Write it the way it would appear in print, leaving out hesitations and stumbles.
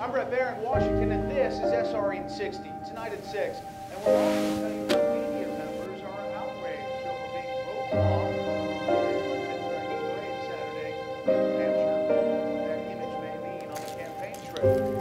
I'm Brett Bear in Washington, and this is SRN 60, tonight at 6. And we're also telling you that media members are outraged over being voted off during the parade Saturday in New Hampshire, what that image may mean on the campaign trail.